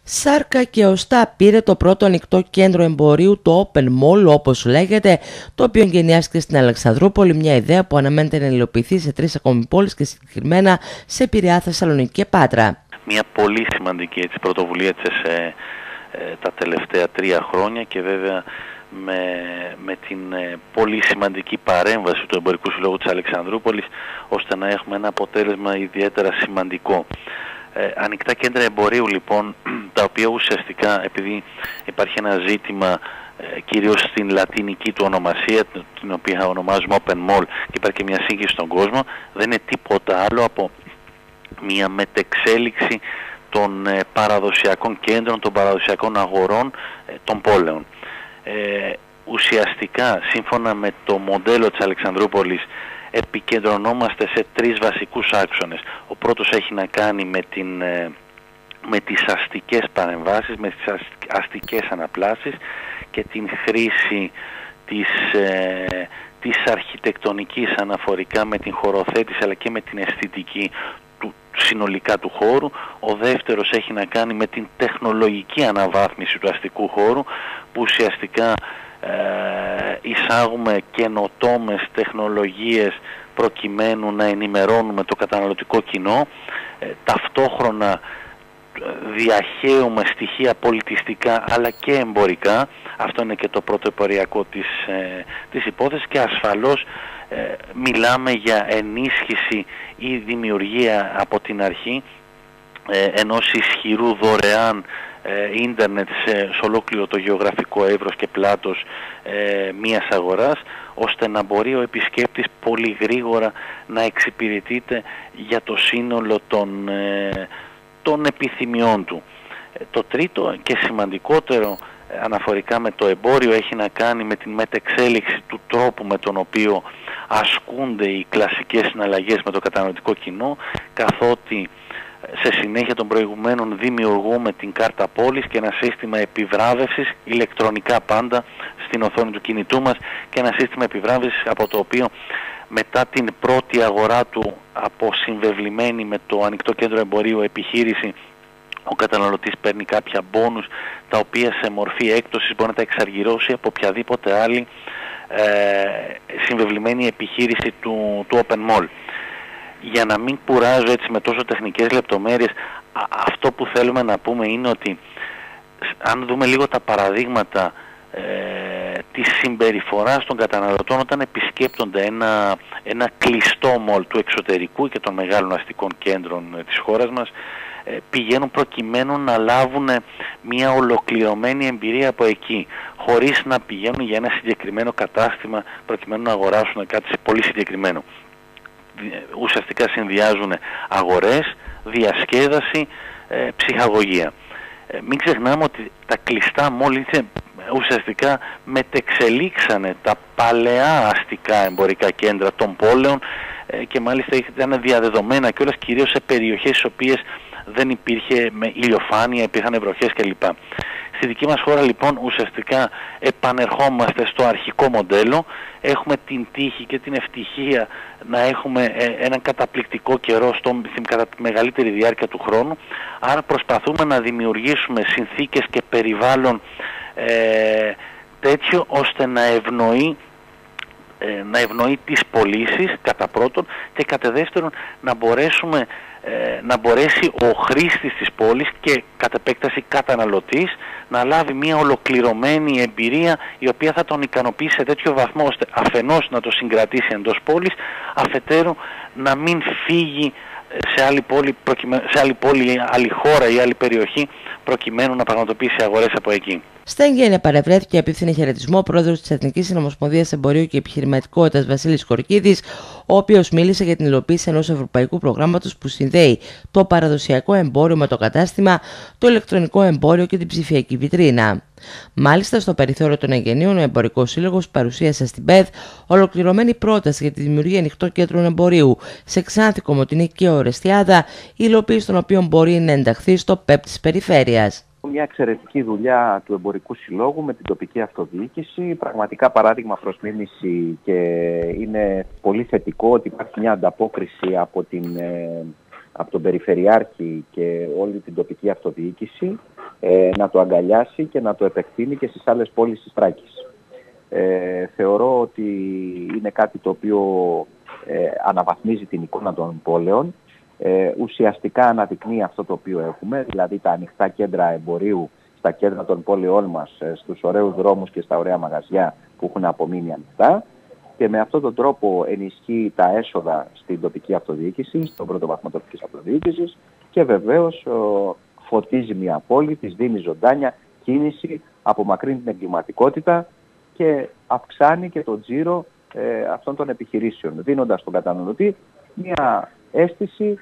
Σάρκα και οστά πήρε το πρώτο ανοιχτό κέντρο εμπορίου, το Open Mall όπως λέγεται, το οποίο εγκαινιάστηκε στην Αλεξανδρούπολη, μια ιδέα που αναμένεται να υλοποιηθεί σε 3 ακόμη πόλεις και συγκεκριμένα σε Πειραιά, Θεσσαλονίκη και Πάτρα. Μια πολύ σημαντική πρωτοβουλία τα τελευταία 3 χρόνια και βέβαια με την πολύ σημαντική παρέμβαση του Εμπορικού Συλλόγου της Αλεξανδρούπολης, ώστε να έχουμε ένα αποτέλεσμα ιδιαίτερα σημαντικό. Ανοιχτά κέντρα εμπορίου λοιπόν, τα οποία ουσιαστικά, επειδή υπάρχει ένα ζήτημα κυρίως στην λατινική του ονομασία, την οποία ονομάζουμε Open Mall, και υπάρχει και μια σύγχυση στον κόσμο, δεν είναι τίποτα άλλο από μια μετεξέλιξη των παραδοσιακών κέντρων, των παραδοσιακών αγορών των πόλεων. Ουσιαστικά, σύμφωνα με το μοντέλο της Αλεξανδρούπολης, επικεντρωνόμαστε σε 3 βασικούς άξονες. Ο πρώτος έχει να κάνει με τις αστικές παρεμβάσεις, με τις αστικές αναπλάσεις και την χρήση της αρχιτεκτονικής αναφορικά με την χωροθέτηση αλλά και με την αισθητική συνολικά του χώρου. Ο δεύτερος έχει να κάνει με την τεχνολογική αναβάθμιση του αστικού χώρου, που ουσιαστικά εισάγουμε καινοτόμες τεχνολογίες προκειμένου να ενημερώνουμε το καταναλωτικό κοινό, ταυτόχρονα διαχέουμε στοιχεία πολιτιστικά αλλά και εμπορικά. Αυτό είναι και το πρωτοποριακό της υπόθεσης, και ασφαλώς μιλάμε για ενίσχυση ή δημιουργία από την αρχή ενός ισχυρού δωρεάν ίντερνετ σε ολόκληρο το γεωγραφικό εύρος και πλάτος μιας αγοράς, ώστε να μπορεί ο επισκέπτης πολύ γρήγορα να εξυπηρετείται για το σύνολο των επιθυμιών του. Το τρίτο και σημαντικότερο αναφορικά με το εμπόριο έχει να κάνει με την μετεξέλιξη του τρόπου με τον οποίο ασκούνται οι κλασικές συναλλαγές με το καταναλωτικό κοινό, καθότι σε συνέχεια των προηγουμένων δημιουργούμε την κάρτα πόλης και ένα σύστημα επιβράβευσης, ηλεκτρονικά πάντα, στην οθόνη του κινητού μας, και ένα σύστημα επιβράβευσης από το οποίο μετά την πρώτη αγορά του από συμβεβλημένη με το ανοιχτό κέντρο εμπορίου επιχείρηση, ο καταναλωτής παίρνει κάποια μπόνους, τα οποία σε μορφή έκπτωσης μπορεί να τα εξαργυρώσει από οποιαδήποτε άλλη συμβεβλημένη επιχείρηση του Open Mall. Για να μην κουράζω έτσι με τόσο τεχνικές λεπτομέρειες, αυτό που θέλουμε να πούμε είναι ότι αν δούμε λίγο τα παραδείγματα της συμπεριφοράς των καταναλωτών όταν επισκέπτονται ένα κλειστό μολ του εξωτερικού και των μεγάλων αστικών κέντρων της χώρας μας, πηγαίνουν προκειμένου να λάβουν μια ολοκληρωμένη εμπειρία από εκεί, χωρίς να πηγαίνουν για ένα συγκεκριμένο κατάστημα προκειμένου να αγοράσουν κάτι πολύ συγκεκριμένο. Ουσιαστικά συνδυάζουν αγορές, διασκέδαση, ψυχαγωγία. Μην ξεχνάμε ότι τα κλειστά μόλις ουσιαστικά μετεξελίξανε τα παλαιά αστικά εμπορικά κέντρα των πόλεων και μάλιστα ήταν διαδεδομένα κιόλας κυρίως σε περιοχές στις οποίες δεν υπήρχε με ηλιοφάνεια, υπήρχαν βροχές κλπ. Στη δική μας χώρα λοιπόν ουσιαστικά επανερχόμαστε στο αρχικό μοντέλο. Έχουμε την τύχη και την ευτυχία να έχουμε έναν καταπληκτικό καιρό κατά τη μεγαλύτερη διάρκεια του χρόνου. Άρα προσπαθούμε να δημιουργήσουμε συνθήκες και περιβάλλον τέτοιο ώστε να ευνοεί τις πωλήσεις κατά πρώτον, και κατά δεύτερον να μπορέσει ο χρήστης της πόλης και κατ' επέκταση καταναλωτής να λάβει μια ολοκληρωμένη εμπειρία, η οποία θα τον ικανοποιήσει σε τέτοιο βαθμό ώστε αφενός να το συγκρατήσει εντός πόλης, αφετέρου να μην φύγει σε άλλη πόλη, άλλη χώρα ή άλλη περιοχή προκειμένου να πραγματοποιήσει αγορές από εκεί. Στα εγγένεια παρευρέθηκε απίθυνη χαιρετισμό ο πρόεδρος της Εθνικής Συνομοσπονδίας Εμπορίου και Επιχειρηματικότητας Βασίλης Χορκίδης, ο οποίος μίλησε για την υλοποίηση ενός ευρωπαϊκού προγράμματος που συνδέει το παραδοσιακό εμπόριο με το κατάστημα, το ηλεκτρονικό εμπόριο και την ψηφιακή βιτρίνα. Μάλιστα, στο περιθώριο των εγγενείων, ο Εμπορικός Σύλλογος παρουσίασε στην ΠΕΔ ολοκληρωμένη πρόταση για τη δημιουργία ανοιχτών κέντρων εμπορίου σε Ξάνθη, Κομοτηνή και Ορεστιάδα, η υλοποίηση των οποίων μπορεί να ενταχθεί στο ΠΕΠ της περιφέρειας. Μια εξαιρετική δουλειά του Εμπορικού Συλλόγου με την τοπική αυτοδιοίκηση, πραγματικά παράδειγμα προς μίμηση, και είναι πολύ θετικό ότι υπάρχει μια ανταπόκριση από τον Περιφερειάρχη και όλη την τοπική αυτοδιοίκηση. να το αγκαλιάσει και να το επεκτείνει και στις άλλες πόλεις της Θράκης. Θεωρώ ότι είναι κάτι το οποίο αναβαθμίζει την εικόνα των πόλεων, ουσιαστικά αναδεικνύει αυτό το οποίο έχουμε, δηλαδή τα ανοιχτά κέντρα εμπορίου στα κέντρα των πόλεων μας, στους ωραίους δρόμους και στα ωραία μαγαζιά που έχουν απομείνει ανοιχτά, και με αυτόν τον τρόπο ενισχύει τα έσοδα στην τοπική αυτοδιοίκηση, στον πρώτο βαθμό τοπικής αυτοδιοίκησης, και βεβαίως φωτίζει μια πόλη, της δίνει ζωντάνια, κίνηση, απομακρύνει την εγκληματικότητα και αυξάνει και το τζίρο αυτών των επιχειρήσεων, δίνοντας στον καταναλωτή μια αίσθηση,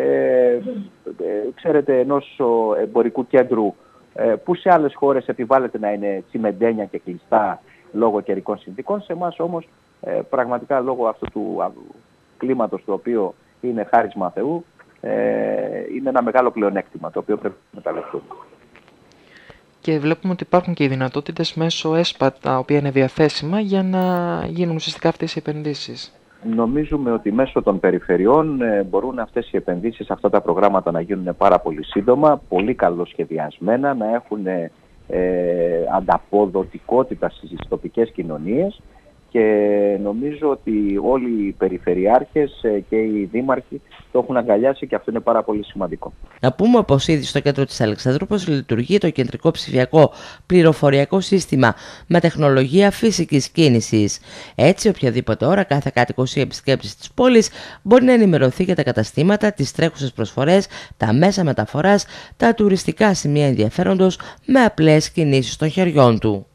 ξέρετε, ενός εμπορικού κέντρου που σε άλλες χώρες επιβάλλεται να είναι τσιμεντένια και κλειστά λόγω καιρικών συνθήκων. Σε εμάς όμως πραγματικά λόγω αυτού του κλίματος, το οποίο είναι χάρισμα Θεού, είναι ένα μεγάλο πλεονέκτημα το οποίο πρέπει να μεταλλευτούμε. Και βλέπουμε ότι υπάρχουν και οι δυνατότητες μέσω ΕΣΠΑ, τα οποία είναι διαθέσιμα, για να γίνουν ουσιαστικά αυτές οι επενδύσεις. Νομίζουμε ότι μέσω των περιφερειών μπορούν αυτές οι επενδύσεις, αυτά τα προγράμματα να γίνουν πάρα πολύ σύντομα, πολύ καλοσχεδιασμένα, να έχουν ανταποδοτικότητα στις τοπικές κοινωνίες, και νομίζω ότι όλοι οι περιφερειάρχες και οι δήμαρχοι το έχουν αγκαλιάσει και αυτό είναι πάρα πολύ σημαντικό. Να πούμε πως ήδη στο κέντρο της Αλεξανδρούπολης λειτουργεί το κεντρικό ψηφιακό πληροφοριακό σύστημα με τεχνολογία φυσικής κίνησης. Έτσι, οποιαδήποτε ώρα κάθε κάτοικος ή επισκέπτης της πόλης μπορεί να ενημερωθεί για τα καταστήματα, τις τρέχουσες προσφορές, τα μέσα μεταφοράς, τα τουριστικά σημεία ενδιαφέροντος με απλές κινήσεις των χεριών του.